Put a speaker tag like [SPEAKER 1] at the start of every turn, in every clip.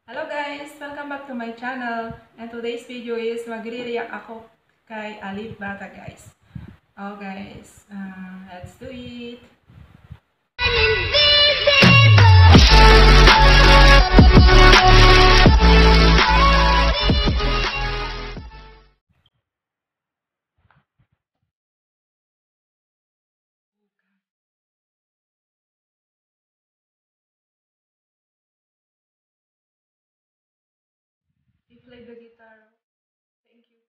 [SPEAKER 1] Hello guys! Welcome back to my channel. And today's video is magre-react ako kay Alip Bata guys. Oh guys, let's do it! He played the guitar. Thank you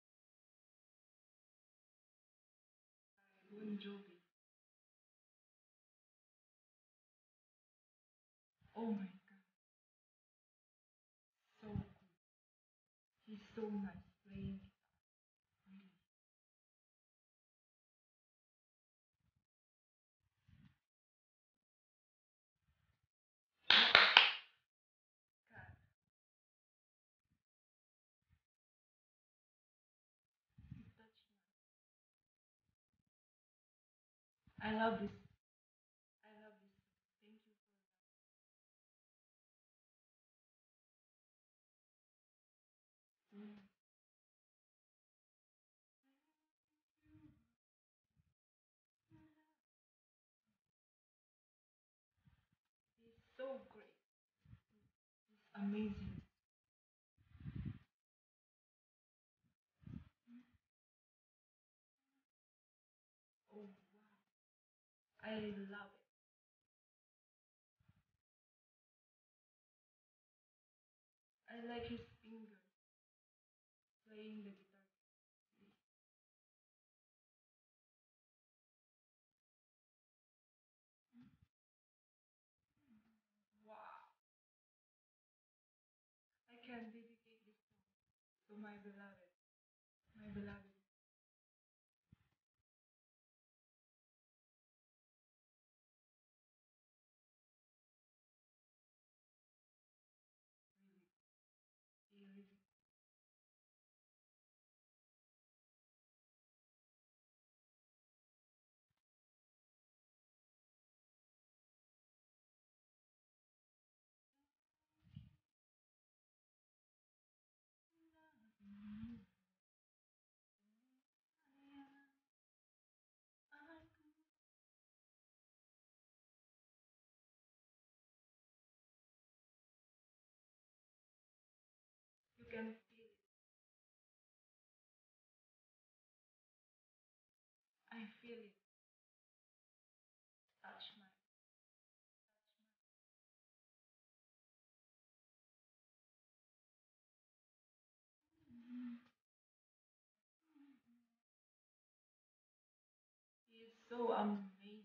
[SPEAKER 1] for Bon Jovi. Oh my god, so good. He's so nice playing guitar. Really. God, he touched me. I love this. I love this. Thank you for that. He's so great. He's amazing. Oh wow. I love it. I like his fingers playing the guitar. Wow. I can dedicate this song to my beloved. My beloved. Really. He really you can feel it. I feel it. Touch my he is so amazing.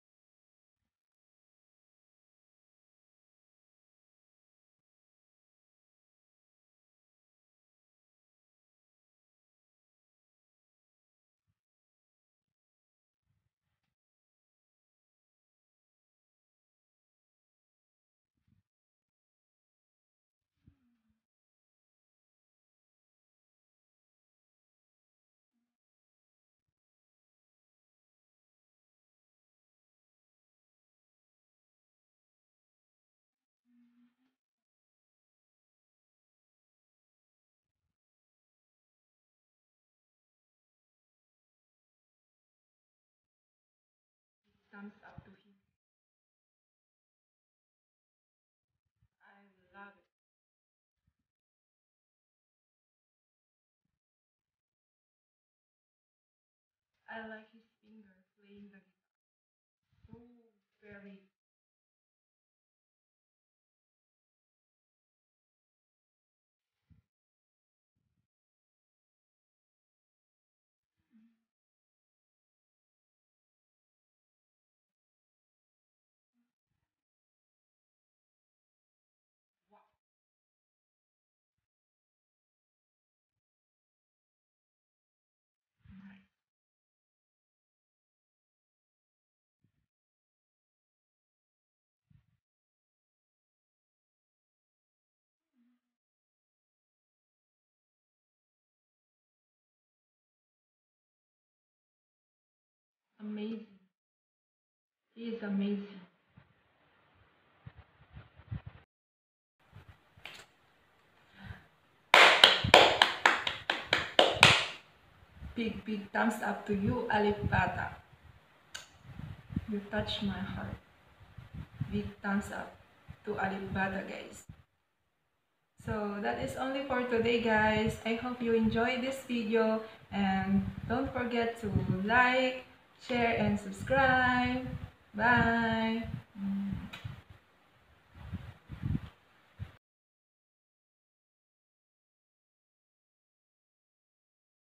[SPEAKER 1] Thumbs up to him. I love it. I like his finger playing the guitar. So very wow. Nice. Amazing. He is amazing. big thumbs up to you, Alip Bata. You touch my heart. Big thumbs up to Alip Bata, guys. So that is only for today, guys. I hope you enjoyed this video, and don't forget to like, share, and subscribe. Bye!